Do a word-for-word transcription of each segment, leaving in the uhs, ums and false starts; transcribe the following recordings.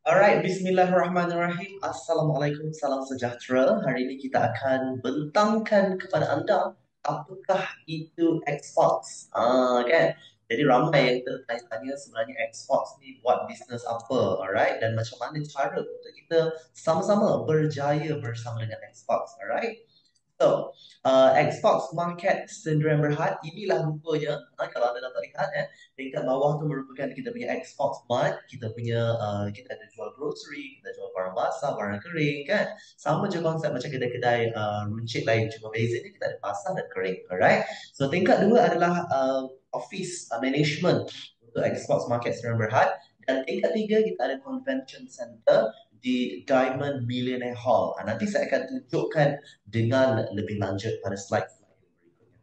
Alright, Bismillahirrahmanirrahim. Assalamualaikum, salam sejahtera. Hari ini kita akan bentangkan kepada anda apakah itu Xbox. Ah, kan? Jadi ramai yang tertanya sebenarnya Xbox ni buat bisnes apa, alright? Dan macam mana cara untuk kita sama-sama berjaya bersama dengan Xbox, alright? So, uh, Xbox Market Sdn Berhad, inilah rupanya, ha, kalau anda dapat lihat, eh, tingkat bawah tu merupakan kita punya Xbox Mart, kita punya, uh, kita ada jual grocery, kita jual barang basah, barang kering, kan? Sama je konsep macam kedai-kedai uh, runcit lain, cuma bezanya kita ada basah dan kering, alright? So, tingkat dua adalah uh, office uh, management untuk Xbox Market Sdn Berhad, dan tingkat tiga kita ada convention center di Diamond Millionaire Hall. Ha, nanti saya akan tunjukkan dengan lebih lanjut pada slide-slide yang berikutnya.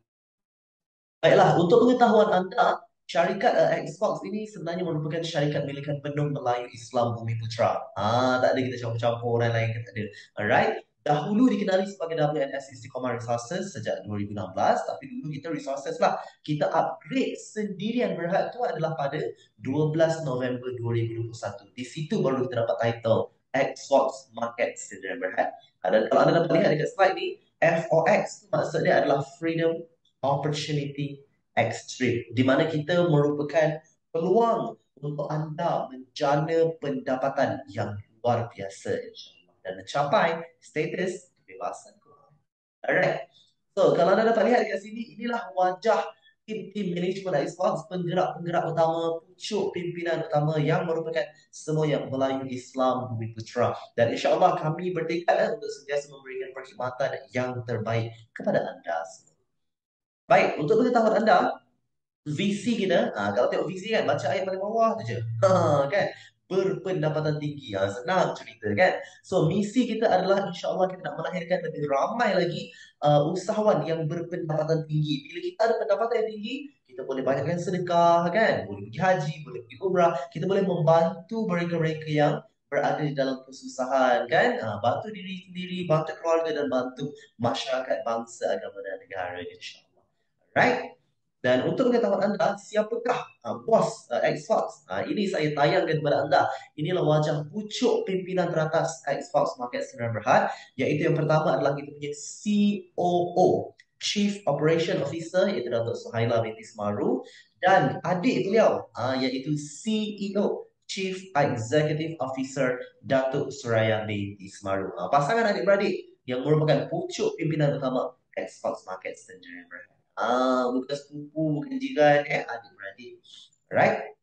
Baiklah, untuk pengetahuan anda, syarikat uh, Xbox ini sebenarnya merupakan syarikat milikan Penuh Melayu Islam Bumi Putra. Ah, tak ada kita campur-campur orang lain, tak ada. Alright. Dahulu dikenali sebagai W N S Istiqomah Resources sejak dua ribu enam belas, tapi dulu kita Resources lah. Kita upgrade sendirian Berhad itu adalah pada dua belas November dua ribu dua puluh satu. Di situ baru kita dapat title Xbox Market Sdn Berhad. Dan kalau anda dapat lihat dekat slide ni, F O X maksudnya adalah Freedom Opportunity Extreme, di mana kita merupakan peluang untuk anda menjana pendapatan yang luar biasa, insyaAllah, dan mencapai status kebebasan kewangan. Alright. So, kalau anda dapat lihat dekat sini, inilah wajah tim-tim manajemen Xbox, penggerak-penggerak utama, pucuk pimpinan utama yang merupakan semua yang Melayu Islam Bumi Putra. Dan insyaAllah kami bertekad eh, untuk sentiasa memberikan perkhidmatan yang terbaik kepada anda semua. Baik, untuk pengetahuan anda, visi kita, ha, kalau tengok visi kan, baca ayat paling bawah tu je. Ha, kan? Berpendapatan tinggi. Ha, senang cerita kan. So, misi kita adalah insya-Allah kita nak melahirkan lebih ramai lagi uh, usahawan yang berpendapatan tinggi. Bila kita ada pendapatan yang tinggi, kita boleh banyakkan sedekah kan, boleh pergi haji, boleh pergi umrah, kita boleh membantu mereka-mereka yang berada di dalam kesusahan kan, ha, bantu diri sendiri, bantu keluarga dan bantu masyarakat bangsa, agama dan negara, insya-Allah. Right? Dan untuk pengetahuan anda, siapakah uh, bos uh, Xbox? Uh, ini saya tayangkan kepada anda. Inilah wajah pucuk pimpinan teratas Xbox Market Sdn Berhad. Iaitu yang pertama adalah kita punya C O O, Chief Operation Officer, iaitu Datuk Suhaila binti Semaru. Dan adik beliau, uh, iaitu C E O, Chief Executive Officer, Datuk Suraya binti Semaru. Uh, pasangan adik-beradik yang merupakan pucuk pimpinan utama Xbox Market Sdn Berhad. Ah, bukan sepupu, bukan jiran, eh, adik-beradik. Right?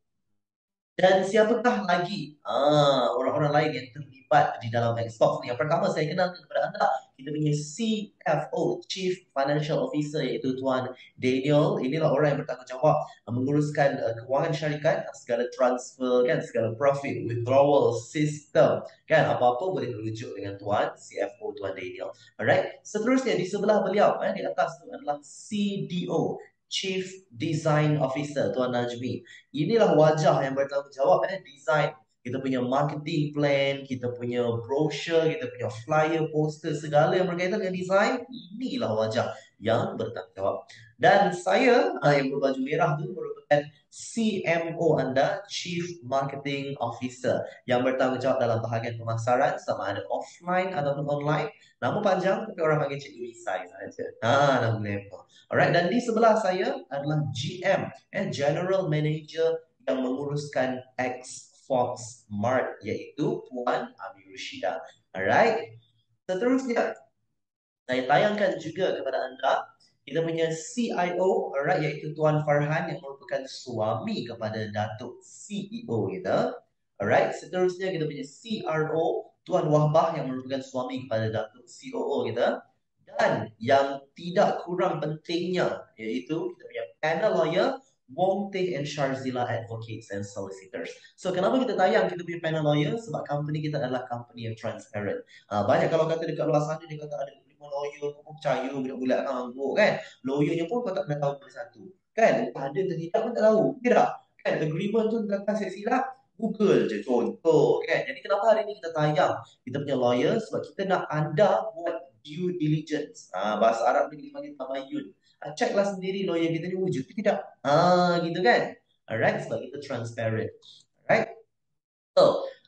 Dan siapakah lagi ah, orang-orang lain yang terlibat di dalam Xbox ni? Yang pertama saya kenalkan kepada anda, kita punya C F O, Chief Financial Officer, iaitu Tuan Daniel. Inilah orang yang bertanggungjawab uh, menguruskan uh, kewangan syarikat, segala transfer, kan, segala profit withdrawal system, kan, apa-apa boleh merujuk dengan Tuan C F O, Tuan Daniel. Alright. Seterusnya di sebelah beliau, eh, di atas tu adalah C D O, Chief Design Officer, Tuan Najmi. Inilah wajah yang bertanggungjawab, eh, design. Kita punya marketing plan, kita punya brochure, kita punya flyer, poster, segala yang berkaitan dengan design. Inilah wajah yang bertanggungjawab. Dan saya ah, yang berbaju merah tu merupakan C M O anda, Chief Marketing Officer, yang bertanggungjawab dalam bahagian pemasaran, sama ada offline ataupun online. Nama panjang, tapi orang panggil Cikgu Isai sahaja. Ha, nama level. Alright, dan di sebelah saya adalah G M, eh, General Manager yang menguruskan Xbox Mart, iaitu Puan Amir Shida. Alright. Seterusnya, saya tayangkan juga kepada anda kita punya C I O, alright, iaitu Tuan Farhan yang merupakan suami kepada Datuk C E O kita. Alright. Seterusnya kita punya C R O, Tuan Wahbah yang merupakan suami kepada Datuk C O O kita. Dan yang tidak kurang pentingnya iaitu kita punya panel lawyer, Wong Teh and Sharzila Advocates and Solicitors. So kenapa kita tayang kita punya panel lawyer? Sebab company kita adalah company yang transparent. Uh, banyak kalau kata dekat luar sana dia kata ada lima lawyer, kau percaya budak-budak hangguk kan. Lawyernya pun kau tak pernah tahu satu. Kan? Ada atau tidak pun tak tahu. Tidak. Kan? Agreement tu belakang saya silap. Google je contoh kan. Jadi kenapa hari ni kita tayang kita punya lawyer? Sebab kita nak anda buat due diligence. Ha, bahasa Arab ni kita panggil tabayun. Ha, checklah sendiri lawyer kita ni wujud ke tidak. Ha, gitu kan. Alright, sebab kita transparent. Alright. So,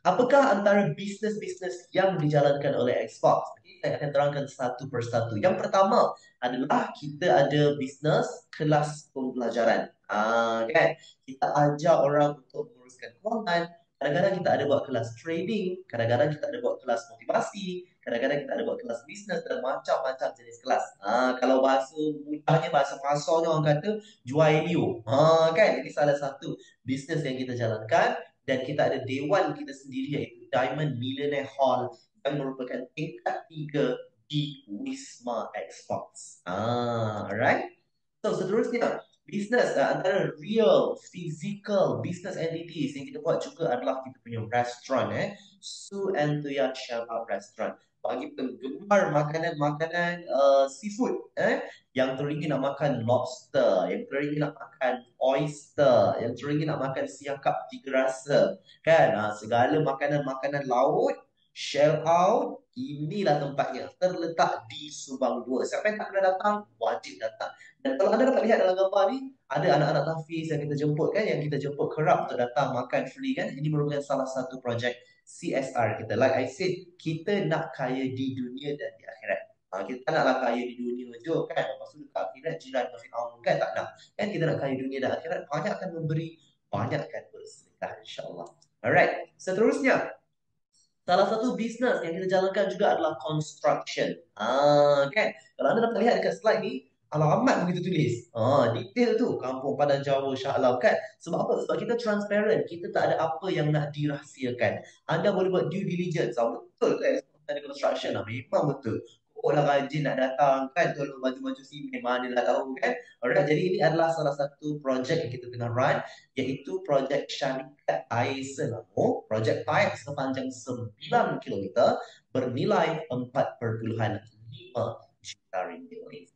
Apakah antara bisnes-bisnes yang dijalankan oleh Xbox? Jadi saya akan terangkan satu persatu. Yang pertama adalah kita ada bisnes kelas pembelajaran. Ah, kan? Kita ajar orang untuk menguruskan kewangan. Kadang-kadang kita ada buat kelas trading, kadang-kadang kita ada buat kelas motivasi, kadang-kadang kita ada buat kelas bisnes dan macam-macam jenis kelas. Ah, kalau bahasa mudahnya, bahasa pasarnya orang kata jual Elio. Ah, kan? Ini salah satu bisnes yang kita jalankan dan kita ada dewan kita sendiri iaitu Diamond Millionaire Hall yang merupakan tingkat tiga di Wisma Xbox. Ah, alright. So seterusnya, business uh, antara real physical business entities yang kita buat juga adalah kita punya restoran eh. Su and Tuya Shabab Restaurant. Bagi penggemar makanan-makanan uh, seafood eh, yang teringin nak makan lobster, yang teringin nak makan oyster, yang teringin nak makan siakap tiga rasa, kan? Ha, segala makanan-makanan laut, shell out, inilah tempatnya. Terletak di Subang dua. Siapa yang tak pernah datang, wajib datang. Dan kalau anda dapat lihat dalam gambar ni, ada anak-anak Tafiz yang kita jemput kan, yang kita jemput kerap untuk datang makan free kan. Ini merupakan salah satu projek C S R kita. Like I said, kita nak kaya di dunia dan di akhirat. Ha, kita tak naklah kaya di dunia je kan. Lepas tu dekat akhirat jiran dengan Fir'aun kan, tak nak. Kan kita nak kaya dunia dan akhirat, banyakkan memberi, banyakkan bersedekah insya-Allah. Alright, seterusnya salah satu bisnes yang kita jalankan juga adalah construction. Ah, kan? Kalau anda dapat lihat dekat slide ni, alamat begitu tulis. Ah, detail tu Kampung Padan Jawa Shah Alam kan? Sebab apa? Sebab kita transparent. Kita tak ada apa yang nak dirahsiakan. Anda boleh buat due diligence. Ah, betul ke ada construction? Ah, memang betul. Orang rajin nak datang kan, tolong baju-baju simen, mana lah tahu kan. Alright, jadi ini adalah salah satu projek yang kita tengah run, iaitu projek syarikat air Selangor, projek pipe sepanjang sembilan kilometer bernilai empat perpuluhan lima juta ringgit Malaysia.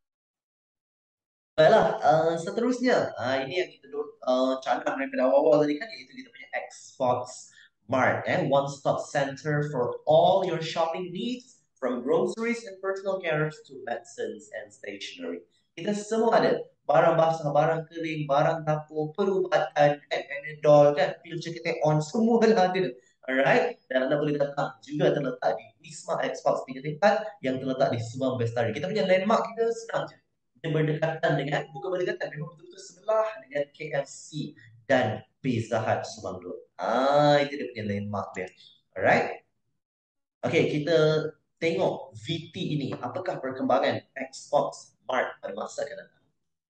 Baiklah, uh, seterusnya, uh, ini yang kita uh, canang daripada awal-awal tadi kan, iaitu kita punya Xbox Mart, eh, one-stop center for all your shopping needs, from groceries and personal care to medicines and stationery. Kita semua ada barang basah, barang kering, barang dapur, perubatan, kan, Panadol, kan, pil cekete on, semua lah ada. Alright, dan anda boleh datang juga terletak di Wisma Xbox tiga tingkat yang terletak di Subang Bestari. Kita punya landmark kita senang je. Dia berdekatan dengan, bukan berdekatan, memang betul-betul sebelah dengan K F C dan Pizza Hut Subang Road. Ah, itu dia punya landmark dia. Alright. Okay, kita tengok V T ini. Apakah perkembangan Xbox Mart pada masa akan datang?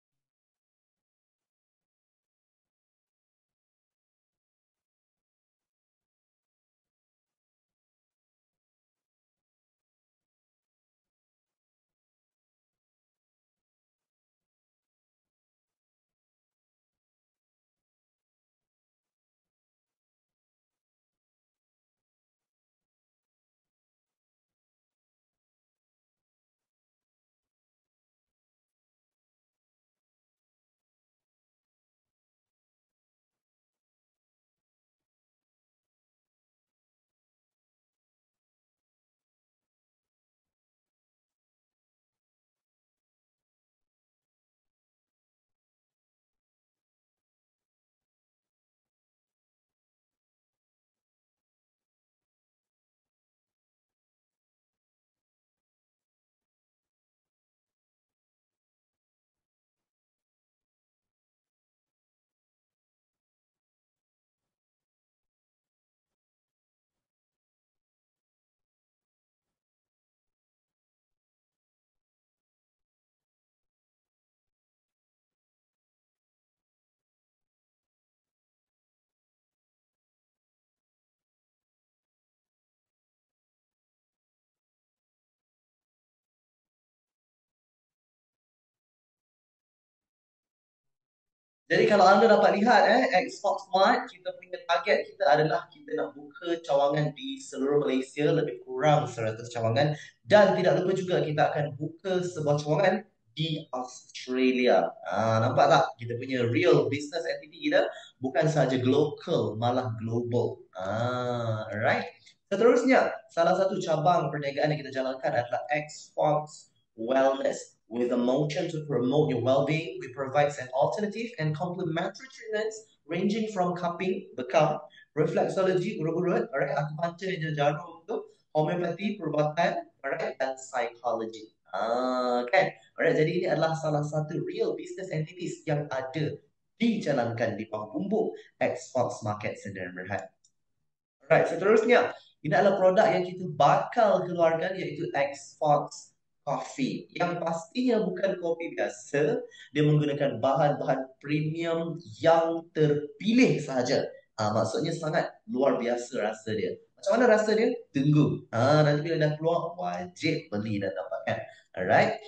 Jadi kalau anda dapat lihat eh, Xbox Mart, kita punya target kita adalah kita nak buka cawangan di seluruh Malaysia, lebih kurang seratus cawangan. Dan tidak lupa juga kita akan buka sebuah cawangan di Australia. Ah, nampak tak? Kita punya real business entity kita bukan sahaja local, malah global. Ah, alright. Seterusnya, salah satu cabang perniagaan yang kita jalankan adalah Xbox Wellness. With a motion to promote your well-being, we provide an alternative and complementary treatments ranging from cupping, bekam, reflexology, urut-urut, alright, acupuncture yang jarum tu, homeopati, perubatan, alright, dan psychology. Ah, kan? Alright, jadi ini adalah salah satu real business entities yang ada dijalankan di bawah bumbung Xbox Market Sdn Bhd. Alright, seterusnya, ini adalah produk yang kita bakal keluarkan iaitu Xbox Coffee. Yang pastinya bukan kopi biasa, dia menggunakan bahan-bahan premium yang terpilih sahaja. Ah, maksudnya sangat luar biasa rasa dia. Macam mana rasa dia? Tunggu. Ah, nanti bila dah keluar, wajib beli dan dapatkan. Alright.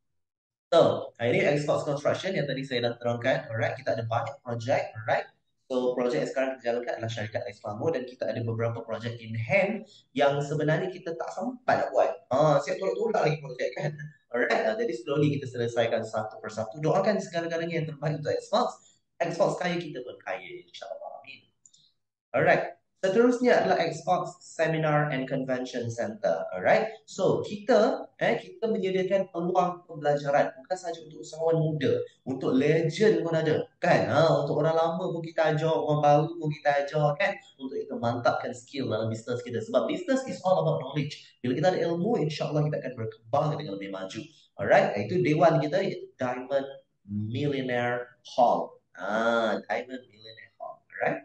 So, ini Xbox Construction yang tadi saya dah terangkan. Alright, kita ada banyak projek. Alright. So, projek yang sekarang kita jalankan adalah syarikat Explamo dan kita ada beberapa projek in hand yang sebenarnya kita tak sempat nak buat. Ah, siap tolak-tolak lagi projek kan. Alright, ah, jadi slowly kita selesaikan satu persatu. Doakan segala-galanya yang terbaik untuk Xbox. Xbox kaya, kita pun kaya, insyaAllah. Amin. Alright. Seterusnya adalah Xbox Seminar and Convention Center. Alright. So, kita eh kita menyediakan peluang pembelajaran bukan sahaja untuk usahawan muda, untuk legend pun ada, kan? Ha, untuk orang lama pun kita ajar, orang baru pun kita ajar, kan? Untuk kita mantapkan skill dalam bisnes kita. Sebab business is all about knowledge. Bila kita ada ilmu, insya-Allah kita akan berkembang dengan lebih maju. Alright. Itu dewan kita, iaitu Diamond Millionaire Hall. Ah, Diamond Millionaire Hall. Alright.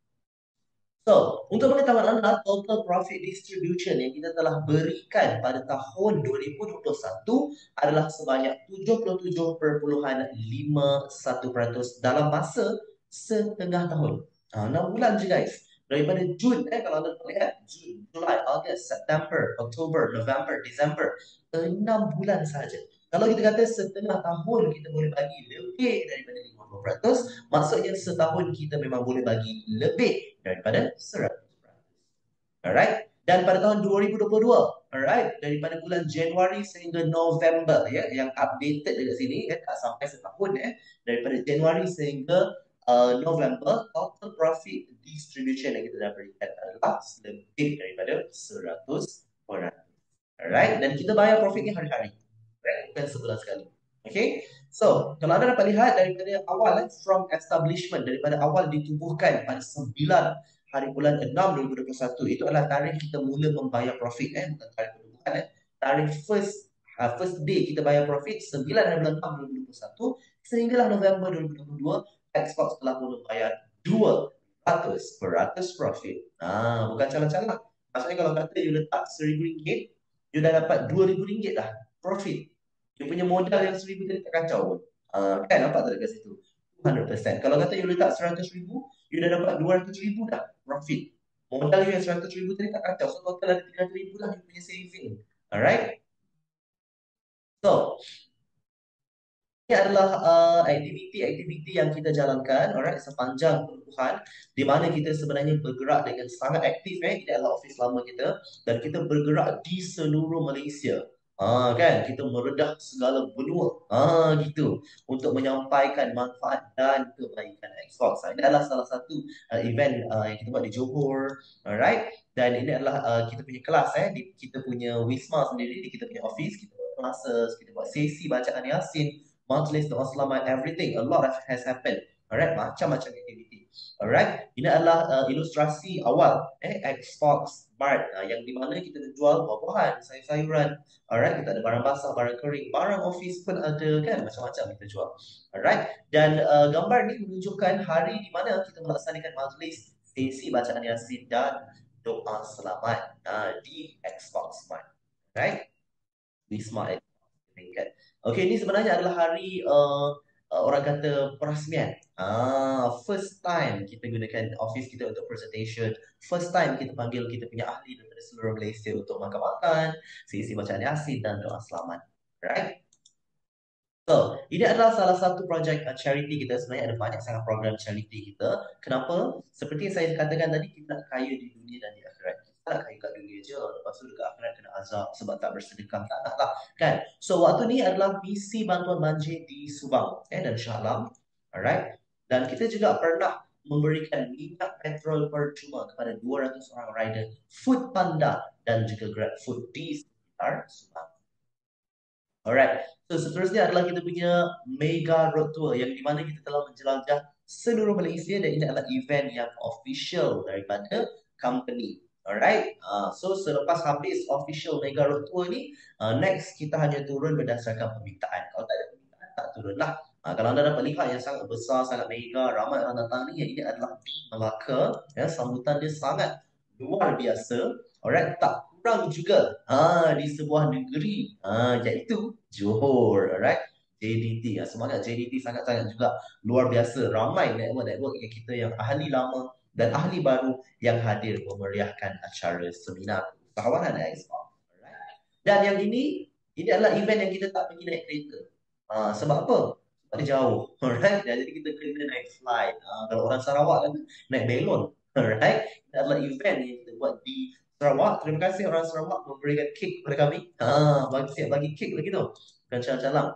So, untuk pengetahuan anda, total profit distribution yang kita telah berikan pada tahun dua ribu dua puluh satu adalah sebanyak tujuh puluh tujuh perpuluhan lima satu peratus dalam masa setengah tahun. Ha, enam bulan je guys. Daripada Jun, eh, kalau anda lihat, Jun, Julai, Ogos, September, Oktober, November, December. enam bulan sahaja. Kalau kita kata setengah tahun kita boleh bagi lebih daripada lima puluh peratus, maksudnya setahun kita memang boleh bagi lebih daripada seratus peratus. Alright? Dan pada tahun dua ribu dua puluh dua, alright, daripada bulan Januari sehingga November, ya, yang updated dekat sini, ya, tak sampai setahun, ya, daripada Januari sehingga uh, November, total profit distribution yang kita dah berikan adalah lebih daripada seratus peratus. Alright? Dan kita bayar profitnya hari-hari. Right? Bukan sebulan sekali. Okay? So, kalau anda dapat lihat daripada awal, from establishment, daripada awal ditubuhkan pada sembilan hari bulan enam dua ribu dua puluh satu, itu adalah tarikh kita mula membayar profit. Eh? Bukan tarikh penubuhan. Eh? Tarikh first uh, first day kita bayar profit sembilan hari bulan enam dua ribu dua puluh satu sehinggalah November dua ribu dua puluh dua, Xbox telah mula bayar dua ratus peratus profit. Ah, bukan calon-calon. Maksudnya kalau kata you letak seribu ringgit, you dah dapat dua ribu ringgit dah profit. Dia punya modal yang seribu tadi tak kacau pun. Uh, kan nampak tak dekat situ? dua ratus peratus. Kalau kata you letak seratus ribu, you dah dapat dua ratus ribu dah profit. Modal you yang seratus ribu tadi tak kacau. So total ada tiga ratus ribu lah you punya saving. Alright? So, ini adalah uh, aktiviti-aktiviti yang kita jalankan, alright, sepanjang penubuhan, di mana kita sebenarnya bergerak dengan sangat aktif. Eh, ini adalah ofis lama kita dan kita bergerak di seluruh Malaysia. Ah, kan, kita meredah segala benua, ah, gitu, untuk menyampaikan manfaat dan kebaikan Xbox. Ini adalah salah satu uh, event uh, yang kita buat di Johor, alright. Dan ini adalah uh, kita punya kelas, eh, di kita punya Wisma sendiri, di kita punya office, kita buat classes, kita buat sesi bacaan Yasin, majlis doa selamat, everything, a lot has happened. Alright, macam-macam aktiviti. Alright, ini adalah uh, ilustrasi awal eh Xbox Mart uh, yang di mana kita jual buah-buahan, sayur-sayuran. Alright, kita ada barang basah, barang kering, barang office pun ada, kan, macam-macam kita jual. Alright, dan uh, gambar ni menunjukkan hari di mana kita melaksanakan majlis, sesi bacaan Yasin dan doa selamat uh, di Xbox Mart. Right? Wisma tingkat. Okey, ini sebenarnya adalah hari uh, uh, orang kata perasmian. Ah, first time kita gunakan office kita untuk presentation. First time kita panggil kita punya ahli daripada seluruh Malaysia untuk makan-makan, sesi bacaan Yasin dan doa selamat. Right? So, ini adalah salah satu projek uh, charity kita. Sebenarnya ada banyak sangat program charity kita. Kenapa? Seperti yang saya katakan tadi, kita nak kaya di dunia dan di akhirat. Kita nak kaya kat dunia je, lepas tu dekat akhirat kena azab sebab tak bersedekah. Tak nak lah, kan? So, waktu ni adalah misi bantuan banjir di Subang, eh, dan Shah Alam. Alright? Dan kita juga pernah memberikan minyak petrol percuma kepada dua ratus orang rider Food Panda dan juga Grab Food di sekitar Subang. Alright. So seterusnya adalah kita punya Mega Road Tour yang di mana kita telah menjelajah seluruh Malaysia dan ini adalah event yang official daripada company. Alright, uh, so selepas habis official Mega Road Tour ni, uh, next kita hanya turun berdasarkan permintaan. Kalau tak ada permintaan, tak turun lah. Uh, kalau anda dapat lihat yang sangat besar, sangat mega, ramai orang datang ni, yang ini adalah di Melaka. Ya, sambutan dia sangat luar biasa. Alright, tak kurang juga ah di sebuah negeri ah iaitu Johor. Alright, J D T ya, semangat J D T sangat-sangat juga luar biasa. Ramai network-network yang kita yang ahli lama dan ahli baru yang hadir memeriahkan acara seminar usahawanan ekspor. Alright. Dan yang ini ini adalah event yang kita tak pergi naik kereta. Ah, sebab apa? Sebab dia jauh. Alright. Jadi kita kena naik flight. Ah, kalau orang Sarawak kan naik belon. Alright. Ini adalah event yang kita buat di Sarawak. Terima kasih orang Sarawak memberikan kek kepada kami. Ah, bagi siap bagi kek lagi tu. Bukan calang-calang.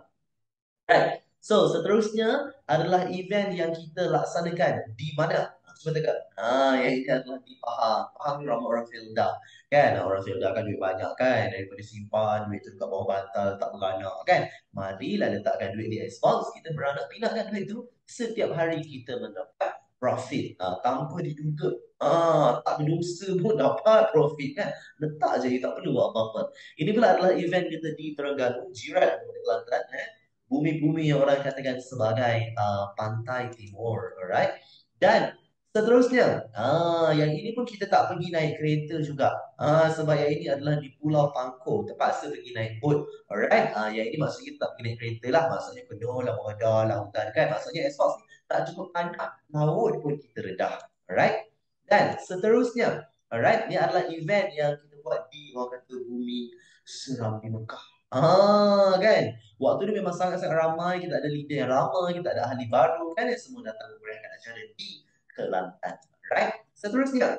Right. So, seterusnya adalah event yang kita laksanakan di mana? Cuba tegak. Ah, yang ini adalah di Pahang. Pahang ni ramai orang Felda. Kan? Orang Felda kan duit banyak kan? Daripada simpan, duit tu kat bawah bantal, tak beranak kan? Marilah letakkan duit di Xbox. Kita beranak pinakkan duit tu. Setiap hari kita mendapat profit. Ah, tanpa diduga. Ah, tak berdosa pun dapat profit kan? Letak je, tak perlu buat apa-apa. Ini pula adalah event kita di Terengganu, jiran di Kelantan. Eh? Bumi-bumi yang orang katakan sebagai uh, pantai timur, alright? Dan seterusnya, ah, yang ini pun kita tak pergi naik kereta juga. Ah, sebab yang ini adalah di Pulau Pangkor, terpaksa pergi naik boat, alright? Ah, yang ini maksudnya kita tak pergi naik kereta lah, maksudnya penuh lah, mengedah, lautan kan? Maksudnya esok ni tak cukup anak, laut pun kita redah, alright? Dan seterusnya, alright, ini adalah event yang kita buat di orang kata bumi Serambi Mekah. Ah, kan? Waktu ni memang sangat-sangat ramai. Kita ada leader yang lama, kita ada ahli baru kan, yang semua datang memberikan acara di Kelantan. Alright. Seterusnya.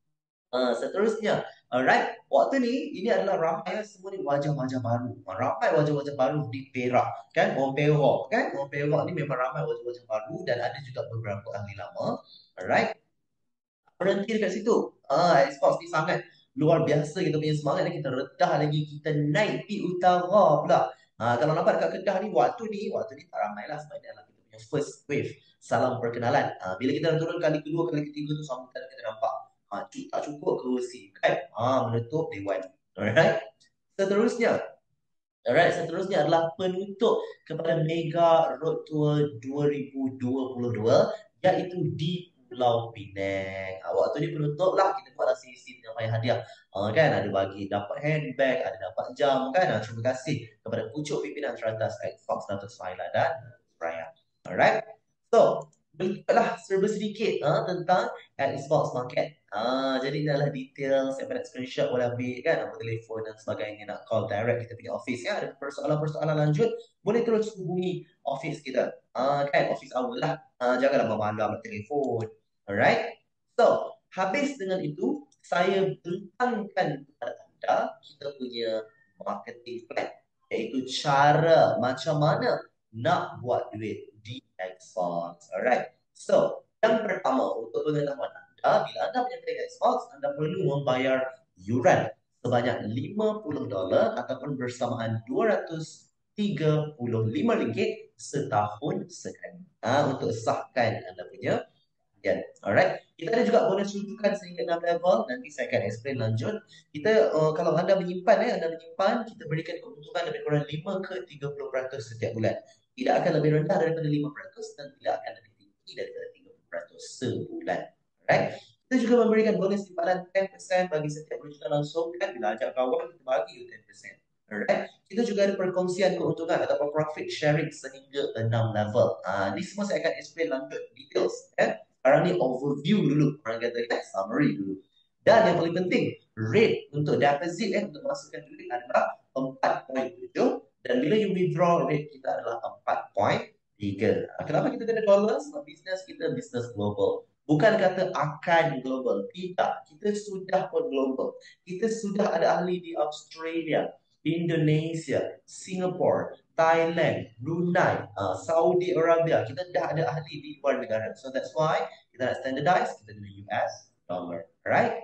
Uh, seterusnya. Alright. Waktu ni, ini adalah ramai semua ni wajah-wajah baru. Ramai wajah-wajah baru di Perak. Kan? Orang Perak. Kan? Orang Perak ni memang ramai wajah-wajah baru dan ada juga beberapa ahli lama. Alright. Berhenti dekat situ. Ah, Xbox ni sangat luar biasa kita punya semangat ni, kita redah lagi, kita naik di utara pula. Ah, kalau nampak dekat Kedah ni, waktu ni, waktu ni tak ramai lah sebab dia adalah kita punya first wave. Salam perkenalan. Ah, bila kita dah turun kali kedua, kali ketiga tu sambutan kita nampak. Ah, tak cukup kerusi kan? Ah, menutup dewan. Alright. Seterusnya, alright, seterusnya adalah penutup kepada Mega Road Tour dua ribu dua puluh dua iaitu di Pulau Pinang. Ah, waktu ni penutup lah, kita buatlah sesi penyampaian hadiah. Ah, kan ada bagi dapat handbag, ada dapat jam kan. Ah, terima kasih kepada pucuk pimpinan teratas Xbox Datuk Suhaila dan Raya. Alright. So, berikutlah serba sedikit ah, tentang Xbox Market. Ah, jadi ini adalah detail. Saya nak screenshot boleh ambil kan, nombor telefon dan sebagainya, nak call direct kita punya office ya. Ada persoalan-persoalan lanjut, boleh terus hubungi office kita. Ah, kan, office awal lah. Ah, janganlah memalu ambil telefon. Alright. So, habis dengan itu, saya bentangkan kepada anda kita punya marketing plan, iaitu cara macam mana nak buat duit di Xbox. Alright. So, yang pertama untuk pengetahuan anda, bila anda menyertai Xbox, anda perlu membayar yuran sebanyak lima puluh dolar ataupun bersamaan dua ratus tiga puluh lima ringgit setahun sekali. Ha, untuk sahkan anda punya ya, alright. Kita ada juga bonus rujukan sehingga enam level. Nanti saya akan explain lanjut. Kita uh, kalau anda menyimpan eh, anda menyimpan, kita berikan keuntungan lebih kurang lima ke tiga puluh peratus setiap bulan. Tidak akan lebih rendah daripada lima peratus dan tidak akan lebih tinggi daripada tiga puluh peratus sebulan. Alright. Kita juga memberikan bonus simpanan sepuluh peratus bagi setiap rujukan langsung kan. Bila ajak kawan, kita bagi sepuluh peratus. Alright. Kita juga ada perkongsian keuntungan atau profit sharing sehingga enam level. Ah, ini semua saya akan explain lanjut details. Eh. Sekarang ni overview dulu, orang kata kan, summary dulu. Dan yang paling penting, rate untuk deposit eh, untuk masukkan duit adalah empat perpuluhan tujuh dan bila you withdraw, rate kita adalah empat perpuluhan tiga. Kenapa kita kena dollar? Sebab bisnes kita bisnes global. Bukan kata akan global, tidak. Kita sudah pun global. Kita sudah ada ahli di Australia, Indonesia, Singapore, Thailand, Brunei, uh, Saudi Arabia. Kita dah ada ahli di luar negara. So that's why kita nak standardize, kita guna U S dollar. Alright?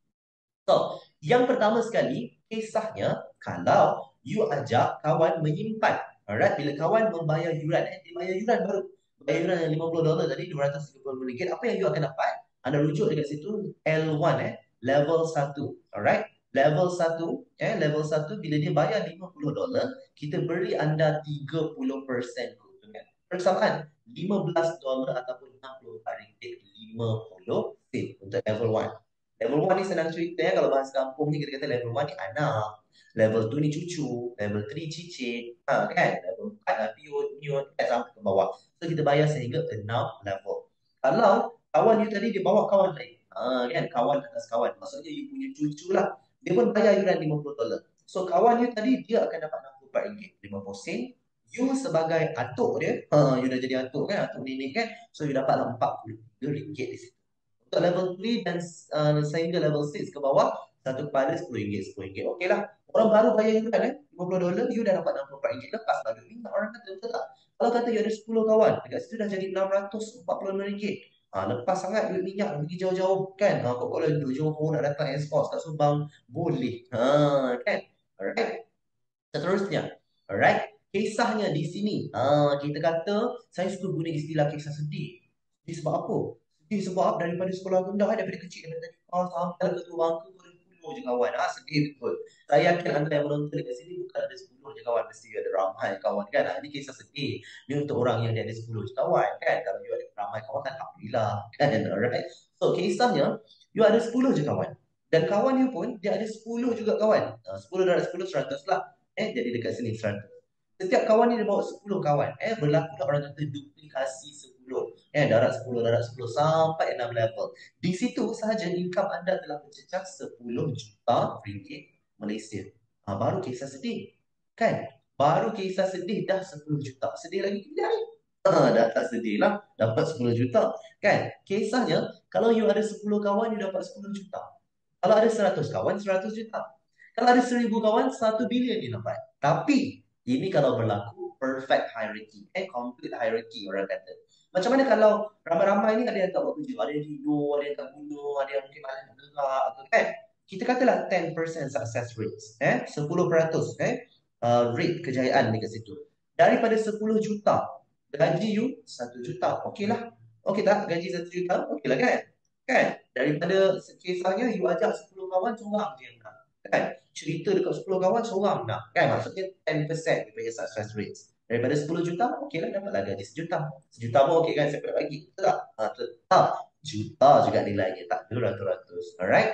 So, yang pertama sekali, kisahnya kalau you ajak kawan menyimpan. Alright? Bila kawan membayar yuran, eh, dia bayar yuran baru. bayaran yang lima puluh dolar tadi, dua ratus tiga puluh ringgit, apa yang you akan dapat? Anda rujuk dekat situ L satu eh, level satu. Alright? Level satu, eh level satu bila dia bayar lima puluh dolar, kita beri anda tiga puluh persen keuntungan. Persamaan lima belas dolar ataupun enam puluh empat ringgit lima puluh sen untuk level satu. Level satu ni senang cerita ya, kalau bahasa kampung ni kita kata level satu ni anak, level dua ni cucu, level tiga cicit, ha, kan? Level empat lah piut, miut, kan, sampai ke bawah. So kita bayar sehingga enam level. Kalau kawan you tadi dia bawa kawan lain, ha, kan? Kawan atas kawan. Maksudnya you punya cucu lah. Dia pun bayar yuran lima puluh dolar. So kawan you tadi dia akan dapat enam puluh empat ringgit lima puluh sen. You sebagai atuk dia, ha, you dah jadi atuk kan, atuk nenek kan. So you dapat empat puluh tiga ringgit di situ. Untuk level tiga dan uh, sehingga level enam ke bawah, satu kepala sepuluh ringgit, sepuluh ringgit. Okey lah. Orang baru bayar yuran kan, lima puluh dolar, you dah dapat enam puluh empat ringgit. Lepas lah duit minyak orang kata, betul tak? Kalau kata you ada sepuluh kawan, dekat situ dah jadi enam ratus empat puluh lima ringgit. Ha, lepas sangat duit minyak pergi jauh-jauh kan. Ha, kau kalau duduk Johor nak datang export kat Subang, boleh. Ha, kan? Alright. Seterusnya. Alright. Kisahnya di sini. Ha, kita kata, saya suka guna istilah kisah sedih. Sedih sebab apa? Sedih sebab daripada sekolah rendah, daripada kecil, daripada tadi kau sampai ke ketua bangku, kau ada sepuluh je kawan. Ha, sedih betul. Saya yakin anda yang menonton dekat sini bukan ada sepuluh je kawan. Mesti ada ramai kawan kan. Ha, ini kisah sedih. Ini untuk orang yang dia ada sepuluh je kawan kan. Kalau you ada ramai kawan, alhamdulillah. Kan? Alright. So, kisahnya, you ada sepuluh je kawan. Dan kawan you pun, dia ada sepuluh juga kawan. Ha, sepuluh darab sepuluh, seratus lah. Eh, jadi dekat sini seratus. Setiap kawan ni dia bawa sepuluh kawan. Eh, berlaku lah orang kata duplikasi sepuluh. Eh, darab sepuluh, darab sepuluh sampai enam level. Di situ sahaja income anda telah mencecah sepuluh juta ringgit Malaysia. Ha, baru kisah sedih. Kan? Baru kisah sedih dah sepuluh juta. Sedih lagi tidak? Ha, dah tak sedih lah. Dapat sepuluh juta. Kan? Kisahnya, kalau you ada sepuluh kawan, you dapat sepuluh juta. Kalau ada seratus kawan, seratus juta. Kalau ada seribu kawan, satu bilion dia dapat. Tapi, ini kalau berlaku perfect hierarchy. Eh, complete hierarchy orang kata. Macam mana kalau ramai-ramai ni ada yang tak buat kerja, ada yang tidur, ada yang tak gunung, ada yang mungkin malas nak gerak, atau kan? Kita katalah ten percent success rates. Eh, sepuluh peratus eh, uh, rate kejayaan dekat situ. Daripada sepuluh juta, gaji you satu juta. Okey lah. Okey tak? Gaji satu juta? Okey lah kan? Kan? Daripada kisahnya, you ajak sepuluh kawan, seorang je yang nak. Kan? Cerita dekat sepuluh kawan, seorang nak. Kan? Maksudnya ten percent daripada success rates. Daripada sepuluh juta, okey lah, dapatlah gaji sejuta. Sejuta pun okey kan, saya boleh bagi. Betul tak? Ha, tetap juta juga nilainya, tak beratus-ratus. Alright?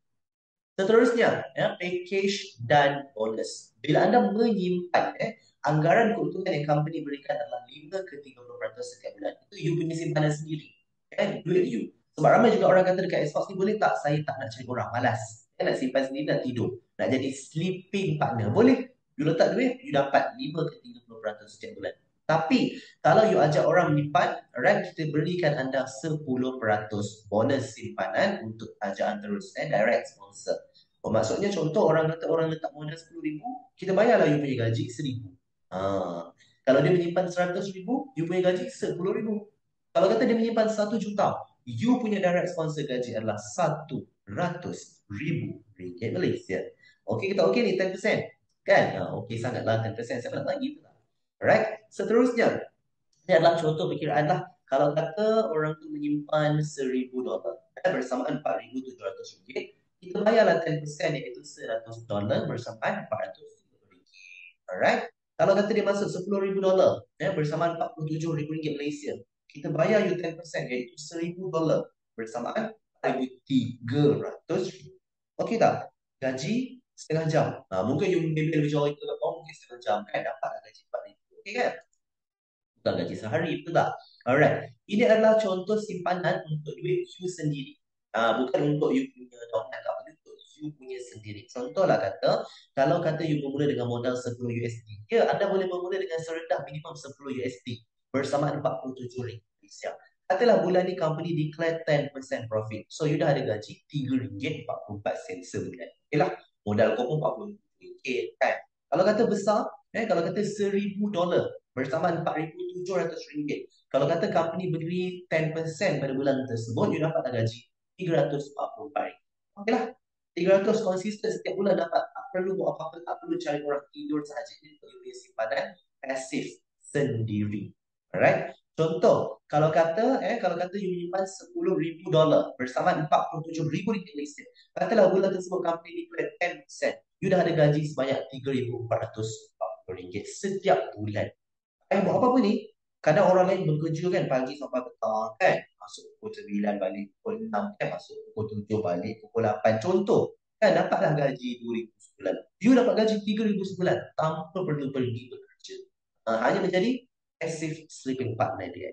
Seterusnya, ya, package dan bonus. Bila anda menyimpan, eh, anggaran keuntungan yang company berikan adalah lima ke tiga puluh peratus setiap bulan. Itu you punya simpanan sendiri. Eh, duit you. Sebab ramai juga orang kata dekat Xbox ni, boleh tak saya tak nak cari orang, malas. Saya nak simpan sendiri, nak tidur. Nak jadi sleeping partner. Boleh. You letak duit, you dapat lima ke tiga puluh peratus setiap bulan. Tapi, kalau you ajak orang menyimpan, right, kita berikan anda sepuluh peratus bonus simpanan untuk ajaan terus. Eh, direct sponsor. Oh, maksudnya contoh orang kata orang letak modal sepuluh ribu, kita bayarlah you punya gaji seribu. Ha. Kalau dia menyimpan seratus ribu, you punya gaji sepuluh ribu. Kalau kata dia menyimpan satu juta, you punya direct sponsor gaji adalah satu ratus ribu ringgit Malaysia. Okey, kita okey ni ten percent. Kan? Ha, okey sangatlah ten percent. Siapa nak bagi tu lah. Alright. Seterusnya, ini adalah contoh perkiraan lah. Kalau kata orang tu menyimpan seribu dolar eh, bersamaan empat ribu tujuh ratus ringgit, kita bayarlah ten percent iaitu seratus dolar bersamaan empat ratus ringgit. Alright. Kalau kata dia masuk sepuluh ribu dolar eh, bersamaan empat puluh tujuh ribu ringgit Malaysia, kita bayar you ten percent iaitu seribu dolar bersamaan empat ribu tiga ratus ringgit. Okey tak? Gaji setengah jam. Ha, mungkin you bimbing lebih jauh itu, oh, mungkin setengah jam kan dapat gaji empat ribu. Okey kan? Bukan gaji sehari, betul tak? Alright. Ini adalah contoh simpanan untuk duit you sendiri. Uh, bukan untuk you punya downline ke apa, untuk you punya sendiri. Contohlah kata, kalau kata you bermula dengan modal sepuluh U S D, ya, anda boleh bermula dengan serendah minimum sepuluh U S D bersama empat puluh tujuh ringgit Malaysia. Katalah bulan ni company declare ten percent profit. So, you dah ada gaji tiga ringgit empat puluh empat sen sebulan. Okay lah, modal kau pun empat puluh ringgit kan. Kalau kata besar, eh, kalau kata seribu dolar bersama empat ribu tujuh ratus ringgit. Kalau kata company beri ten percent pada bulan tersebut, you dapat gaji tiga ratus empat puluh empat ringgit. Okeylah. tiga ratus konsisten setiap bulan dapat. Tak perlu buat apa-apa, tak perlu cari orang tidur sahaja. Ini untuk you punya simpanan pasif sendiri. Alright. Contoh, kalau kata eh kalau kata you menyimpan sepuluh ribu dolar bersama empat puluh tujuh ribu ringgit lesen. Katalah bulan tersebut company declare ten percent. You dah ada gaji sebanyak tiga ribu empat ratus empat puluh ringgit setiap bulan. Eh, buat apa pun ni? Kadang orang lain bekerja kan pagi sampai petang kan. Masuk pukul sembilan balik pukul enam kan. Masuk pukul tujuh balik pukul lapan. Contoh, kan dapatlah gaji dua ribu sebulan. You dapat gaji tiga ribu sebulan tanpa perlu pergi bekerja. Ah, hanya menjadi passive sleeping partner dia.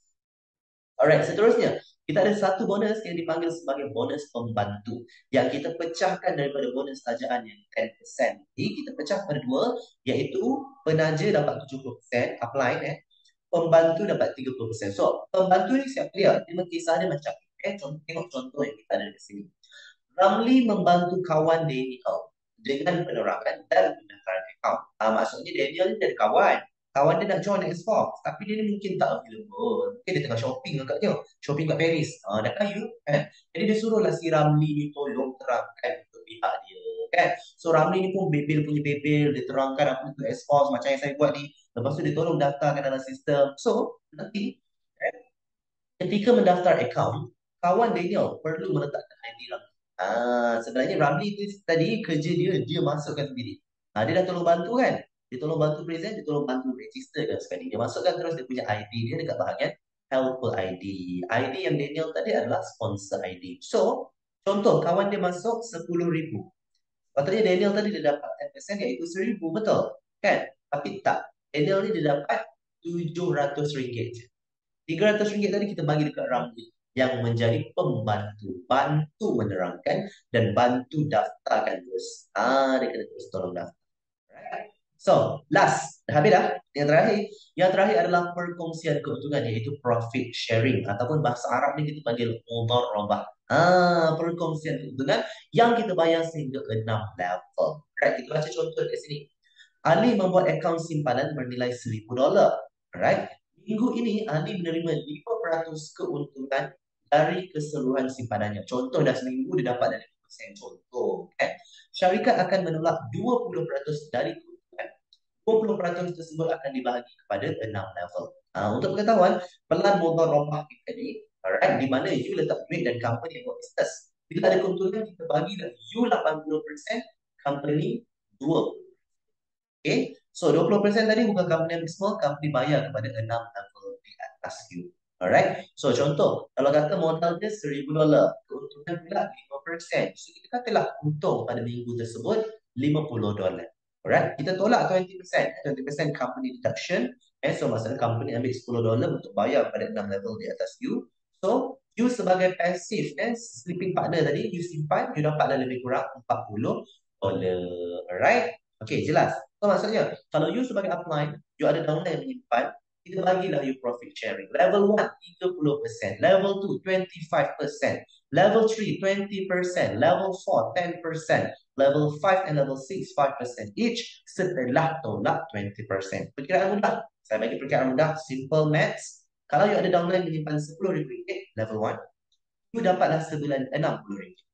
Alright, seterusnya kita ada satu bonus yang dipanggil sebagai bonus pembantu yang kita pecahkan daripada bonus tajaan yang ten percent. Jadi kita pecah pada dua, iaitu penaja dapat tujuh puluh persen upline eh. Pembantu dapat tiga puluh persen. So, pembantu ni siapa dia? Dia kisah dia macam ni. Eh, contoh, tengok contoh yang kita ada di sini. Ramli membantu kawan Daniel dengan penerangan dan pendaftaran akaun. Ah, maksudnya Daniel ni ada kawan. Kawan dia nak join Xbox, tapi dia ni mungkin tak available. Mungkin dia tengah shopping agaknya. Shopping kat Paris. Ah, dah kaya. Kan? Jadi dia suruhlah si Ramli ni tolong terangkan untuk pihak dia. Kan? So Ramli ni pun bebel punya bebel. Dia terangkan apa itu Xbox macam yang saya buat ni. Lepas tu dia tolong daftarkan dalam sistem. So, nanti eh, ketika mendaftar akaun, kawan Daniel perlu meletakkan I D Ramli. Ah, sebenarnya Ramli tu tadi kerja dia, dia masukkan sendiri. Ah, dia dah tolong bantu kan? Dia tolong bantu present, dia tolong bantu register kan sekali. Dia masukkan terus dia punya I D dia dekat bahagian helper I D. I D yang Daniel tadi adalah sponsor I D. So, contoh kawan dia masuk sepuluh ribu. Patutnya Daniel tadi dia dapat ten percent iaitu seribu, betul? Kan? Tapi tak. Daniel ni dia dapat tujuh ratus ringgit je. tiga ratus ringgit tadi kita bagi dekat Ramli yang menjadi pembantu. Bantu menerangkan dan bantu daftarkan terus. Ah, dia kena terus tolong daftar. Alright. So, last. Dah habis dah. Yang terakhir. Yang terakhir adalah perkongsian keuntungan iaitu profit sharing. Ataupun bahasa Arab ni kita panggil mudharabah. Ah, perkongsian keuntungan yang kita bayar sehingga enam level. Right, kita baca contoh kat sini. Ali membuat akaun simpanan bernilai seribu dolar. Alright. Minggu ini Ali menerima lima peratus keuntungan dari keseluruhan simpanannya. Contoh dah seminggu dia dapat dari lima persen. Contoh. Kan? Syarikat akan menolak dua puluh peratus dari keuntungan. dua puluh peratus tersebut akan dibahagi kepada enam level. Ha, untuk pengetahuan, pelan mudharabah kita ni, alright, di mana you letak duit dan company buat business. Bila ada keuntungan, kita bagi dah you lapan puluh persen, company dua puluh persen. Okay, so dua puluh persen tadi bukan company yang small, company bayar kepada enam level di atas you. Alright, so contoh, kalau kata modal dia seribu dolar, keuntungan pula lima persen. So kita katalah untung pada minggu tersebut lima puluh dolar. Alright, kita tolak dua puluh persen, dua puluh persen company deduction. Eh, so maksudnya company ambil sepuluh dolar untuk bayar pada enam level di atas you. So, you sebagai passive, eh, sleeping partner tadi, you simpan, you dapatlah lebih kurang empat puluh dolar. Alright, okay, jelas. So maksudnya, kalau you sebagai upline, you ada downline yang menyimpan, kita bagilah you profit sharing. Level one, tiga puluh persen. Level two, twenty-five persen. Level three, twenty persen. Level four, ten persen. Level five and level six, five persen each setelah tolak twenty persen. Perkiraan mudah. Saya bagi perkiraan mudah, simple maths. Kalau you ada downline menyimpan sepuluh ribu ringgit, level one, you dapatlah sebulan enam puluh ringgit.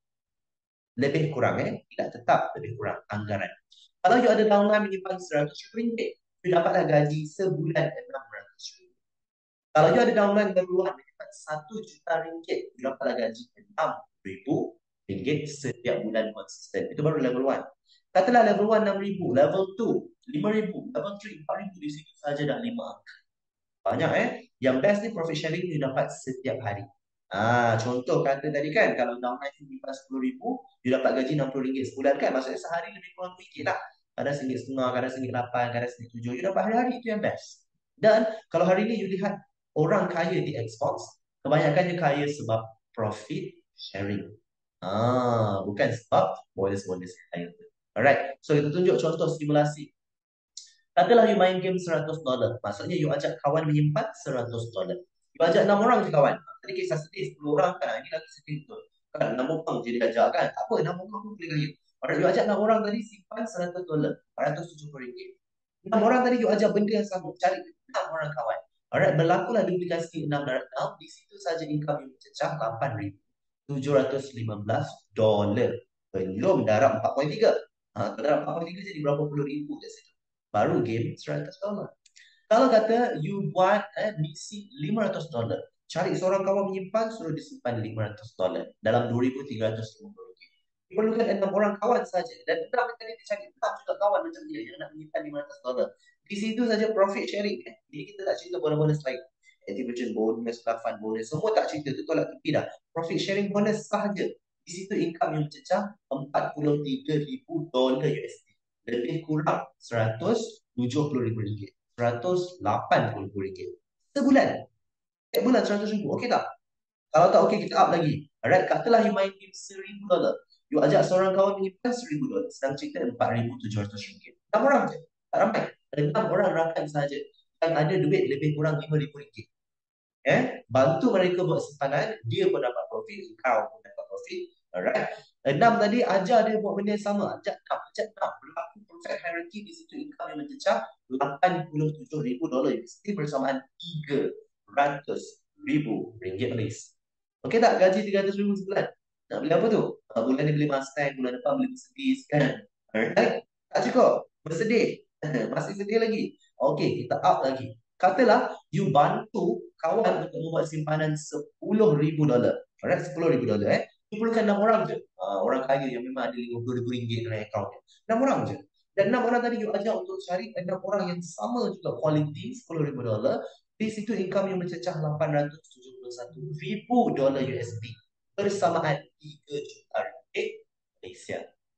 Lebih kurang eh, tidak tetap lebih kurang anggaran. Kalau you ada downline menyimpan seratus ribu ringgit, you dapatlah gaji sebulan enam ratus ringgit. Kalau you ada downline berluang menyimpan satu juta ringgit, you dapatlah gaji enam ribu ringgit setiap bulan konsisten. Itu baru level one. Katalah level one enam ribu, level two lima ribu, level three empat ribu, di situ saja dah lima angka. Banyak eh. Yang best ni profit sharing you dapat setiap hari. Ah, contoh kata tadi kan, kalau downline you menyimpan sepuluh ribu, you dapat gaji enam puluh ringgit sebulan kan. Maksudnya sehari lebih kurang ringgit lah. Kadang RM satu koma lima, kadang RM satu lapan, kadang RM tujuh. You dapat hari-hari, itu yang best. Dan kalau hari ni you lihat orang kaya di Xbox, kebanyakannya kaya sebab profit sharing. Ah, bukan sebab bonus-bonus kaya. Alright, so kita tunjuk contoh simulasi. Katalah you main game seratus dolar. Maksudnya you ajak kawan menyimpan seratus dolar. You ajak enam orang je kawan. Tadi kisah sedih sepuluh orang kan. Ini lagi sedih betul. Kan enam orang je dia ajak kan. Tak apa, enam orang pun boleh kaya. Alright, you ajak enam orang tadi simpan seratus dolar. empat ratus tujuh puluh ringgit. enam orang tadi you ajak benda yang sama. Cari enam orang kawan. Alright, berlakulah duplikasi enam darab enam. Di situ saja income you mencecah lapan ribu tujuh ratus lima belas dolar. Belum darab empat koma tiga. Ha, kalau darab empat koma tiga jadi berapa puluh ribu kat situ. Baru game seratus dolar. Kalau kata you buat eh, misi lima ratus dolar, cari seorang kawan menyimpan, suruh disimpan lima ratus dolar dalam dua ribu tiga ratus lima puluh ringgit. Diperlukan enam orang kawan saja. Dan enam tadi dicari enam juga kawan macam dia yang nak menyimpan lima ratus dolar. Di situ saja profit sharing. Eh. Jadi kita tak cerita bonus-bonus lain. Activation bonus, fund bonus, semua tak cerita. Itu tolak tepi dah. Profit sharing bonus sahaja. Di situ income yang mencecah empat puluh tiga ribu dolar U S D. Lebih kurang seratus tujuh puluh ribu ringgit. seratus lapan puluh ribu ringgit. Sebulan. Setiap bulan seratus ribu. Okey tak? Kalau tak okey, kita up lagi. Alright, katalah you main game seribu dolar. You ajak seorang kawan menyimpan seribu dolar. Senang cerita empat ribu tujuh ratus ringgit. Enam orang je. Tak ramai. Enam orang rakan saja. Yang ada duit lebih kurang lima ribu ringgit. Eh, bantu mereka buat simpanan, dia pun dapat profit, kau pun dapat profit. Alright. Enam tadi ajar dia buat benda yang sama. Ajak enam, ajak enam. Berlaku perfect hierarchy di situ, income yang mencecah lapan puluh tujuh ribu dolar U S D bersamaan tiga ratus ribu ringgit Malaysia. Okey tak? Gaji tiga ratus ribu sebulan. Nak beli apa tu? Uh, bulan ni beli Mustang, bulan depan beli Mercedes kan? Alright. Tak cukup. Bersedih. Masih sedih lagi. Okey, kita up lagi. Katalah you bantu kawan untuk membuat simpanan sepuluh ribu dolar. Alright, sepuluh ribu dolar eh. You perlukan enam orang je. Uh, orang kaya yang memang ada lima puluh ribu ringgit dalam akaun dia. enam orang je. Dan enam orang tadi you ajar untuk cari enam orang yang sama juga quality sepuluh ribu dolar. Di situ income yang mencecah lapan ratus tujuh puluh satu ribu dolar U S D bersamaan tiga juta ringgit Malaysia.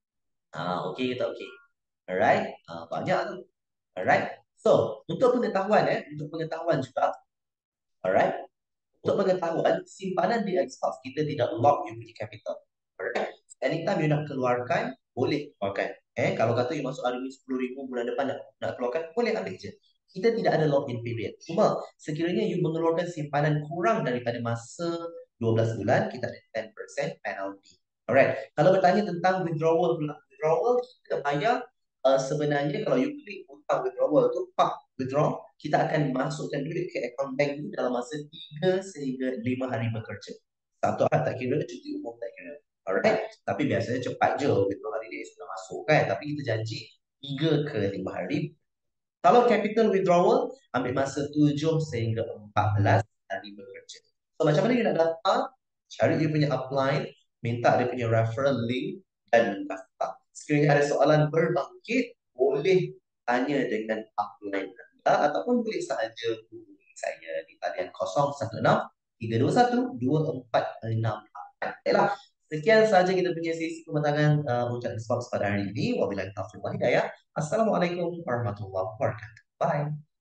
Ah, okey kita okey. Alright, ah, banyak tu. Alright. So, untuk pengetahuan eh, untuk pengetahuan juga, alright. Untuk pengetahuan, simpanan di Xbox kita tidak lock you punya capital. Alright. Anytime you nak keluarkan, boleh keluarkan. Eh, kalau kata you masuk hari ni sepuluh ribu bulan depan nak, nak keluarkan, boleh ambil je. Kita tidak ada lock-in period. Cuma, sekiranya you mengeluarkan simpanan kurang daripada masa dua belas bulan, kita ada ten percent penalty. Alright. Kalau bertanya tentang withdrawal pula, withdrawal kita bayar uh, sebenarnya kalau you klik hutang withdrawal tu, pak withdraw, kita akan masukkan duit ke akaun bank ni dalam masa tiga sehingga lima hari bekerja. Satu hari tak kira, cuti umum tak kira. Alright. Tapi biasanya cepat je withdraw hari ni sudah masuk kan. Tapi kita janji tiga ke lima hari. Kalau capital withdrawal, ambil masa tujuh sehingga empat belas hari bekerja. So macam mana you nak daftar? Cari dia punya upline, minta dia punya referral link dan daftar. Sekiranya ada soalan berbangkit, boleh tanya dengan upline anda ataupun boleh sahaja hubungi saya di talian kosong satu enam tiga dua satu dua empat enam lapan. Baiklah, sekian sahaja kita punya sesi pematangan uh, Rujak Xbox pada hari ini. Wabillahi taufiq wal hidayah. Assalamualaikum warahmatullahi wabarakatuh. Bye.